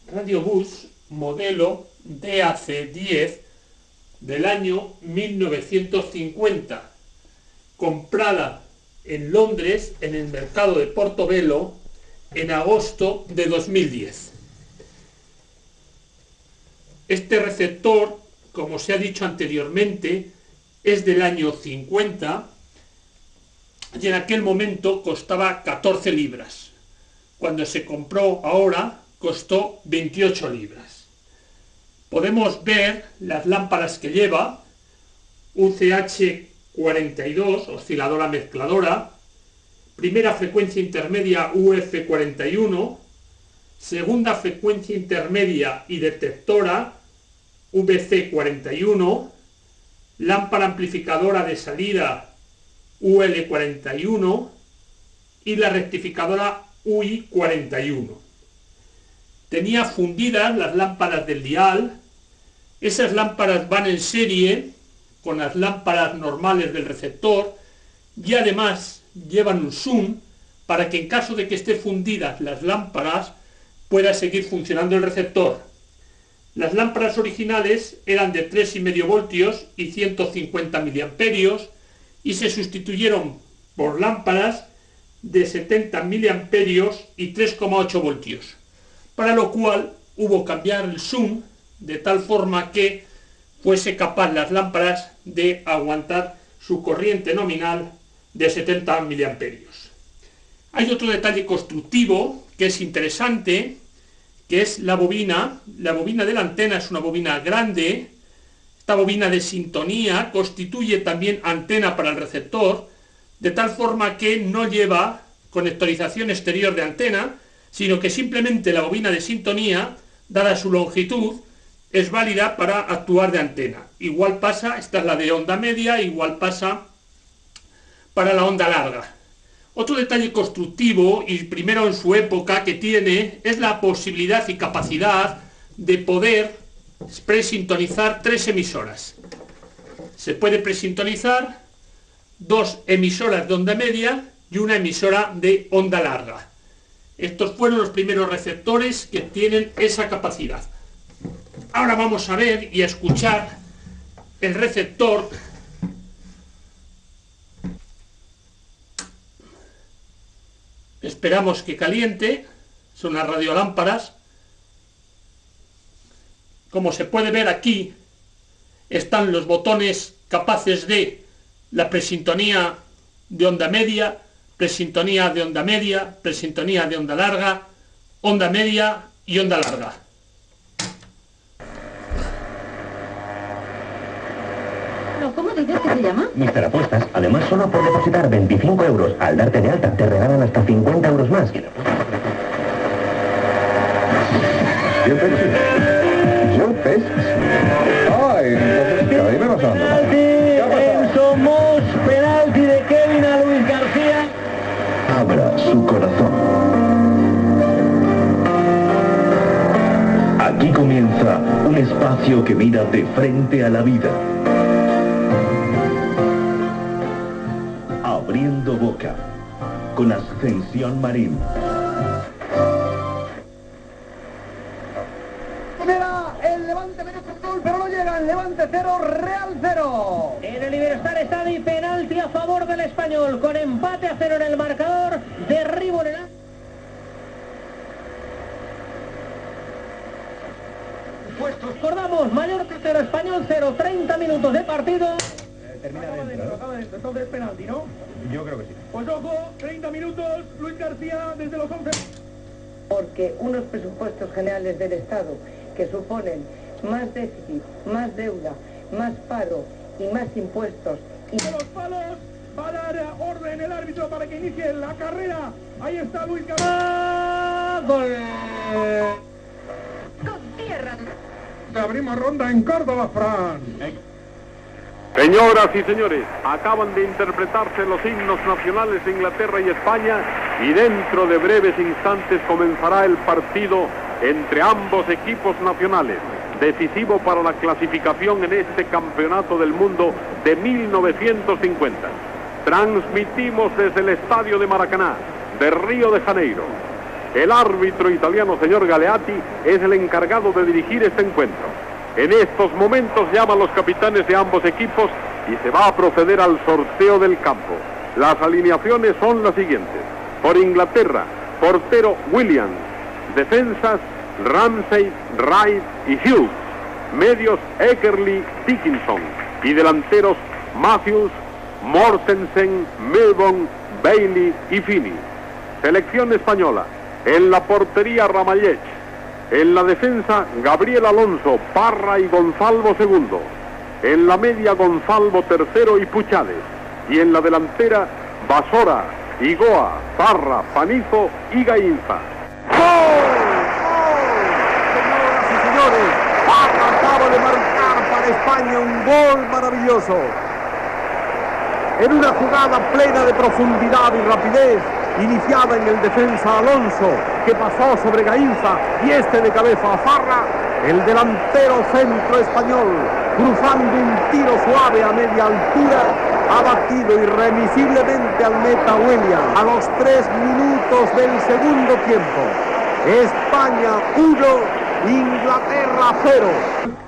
radiobús modelo DAC-10 del año 1950, comprada en Londres en el mercado de Portobelo en agosto de 2010. Este receptor, como se ha dicho anteriormente, es del año 50 y en aquel momento costaba 14 libras. Cuando se compró ahora costó 28 libras. Podemos ver las lámparas que lleva: un CH42, osciladora mezcladora, primera frecuencia intermedia UF41, segunda frecuencia intermedia y detectora VC41, lámpara amplificadora de salida UL41 y la rectificadora UI41. Tenía fundidas las lámparas del dial. Esas lámparas van en serie con las lámparas normales del receptor y además llevan un zoom para que en caso de que estén fundidas las lámparas pueda seguir funcionando el receptor. Las lámparas originales eran de 3,5 voltios y 150 miliamperios y se sustituyeron por lámparas de 70 miliamperios y 3,8 voltios, para lo cual hubo que cambiar el zoom de tal forma que fuese capaz las lámparas de aguantar su corriente nominal de 70 miliamperios. Hay otro detalle constructivo que es interesante, que es la bobina. La bobina de la antena es una bobina grande. Esta bobina de sintonía constituye también antena para el receptor, de tal forma que no lleva conectorización exterior de antena, sino que simplemente la bobina de sintonía, dada su longitud, es válida para actuar de antena. Igual pasa, esta es la de onda media, igual pasa para la onda larga. Otro detalle constructivo, y primero en su época, que tiene, es la posibilidad y capacidad de poder presintonizar 3 emisoras. Se puede presintonizar 2 emisoras de onda media y una emisora de onda larga. Estos fueron los primeros receptores que tienen esa capacidad. Ahora vamos a ver y a escuchar el receptor. Esperamos que caliente. Son las radiolámparas. Como se puede ver aquí, están los botones capaces de la presintonía de onda media, presintonía de onda media, presintonía de onda larga, onda media y onda larga. ¿Cómo dices que se llama? Mister Apuestas. Además, solo por depositar 25 euros al darte de alta, te regalan hasta 50 euros más. Yo Pepsi. Ay, entonces, ¿qué? Ahí me vas dando. Somos penalti de Kevin a Luis García. Abra su corazón. Aquí comienza un espacio que mira de frente a la vida. Abriendo boca, con Ascensión Marín. Mira, el Levante merece el gol, pero no llegan. Levante 0, Real 0. En el Iberostar Stadium, penalti a favor del Español, con empate a 0 en el marcador. Derribo en el... Recordamos, Mallorca 0, Español 0, 30 minutos de partido. Termina dentro. Entonces penalti, ¿no? Yo creo que sí. Pues ojo, 30 minutos, Luis García desde los 11. Porque unos presupuestos generales del Estado que suponen más déficit, más deuda, más paro y más impuestos. De los palos, va a dar orden el árbitro para que inicie la carrera. Ahí está Luis García. ¡Gol! Abrimos ronda en Córdoba, Fran. Señoras y señores, acaban de interpretarse los himnos nacionales de Inglaterra y España y dentro de breves instantes comenzará el partido entre ambos equipos nacionales, decisivo para la clasificación en este campeonato del mundo de 1950. Transmitimos desde el estadio de Maracaná, de Río de Janeiro. El árbitro italiano, señor Galeatti, es el encargado de dirigir este encuentro. En estos momentos llama a los capitanes de ambos equipos y se va a proceder al sorteo del campo. Las alineaciones son las siguientes. Por Inglaterra, portero Williams. Defensas Ramsey, Wright y Hughes. Medios Eckerly, Dickinson. Y delanteros Matthews, Mortensen, Milbon, Bailey y Finney. Selección española. En la portería Ramallech. En la defensa Gabriel Alonso, Parra y Gonzalvo II. En la media Gonzalvo III y Puchades. Y en la delantera Basora, Igoa, Parra, Panizo y Gainza. ¡Gol! Señoras y señores, Parra acaba de marcar para España un gol maravilloso. En una jugada plena de profundidad y rapidez, iniciada en el defensa Alonso, que pasó sobre Gainza y este de cabeza a Parra, el delantero centro español, cruzando un tiro suave a media altura, ha batido irremisiblemente al meta Williams a los 3 minutos del segundo tiempo. España 1, Inglaterra 0.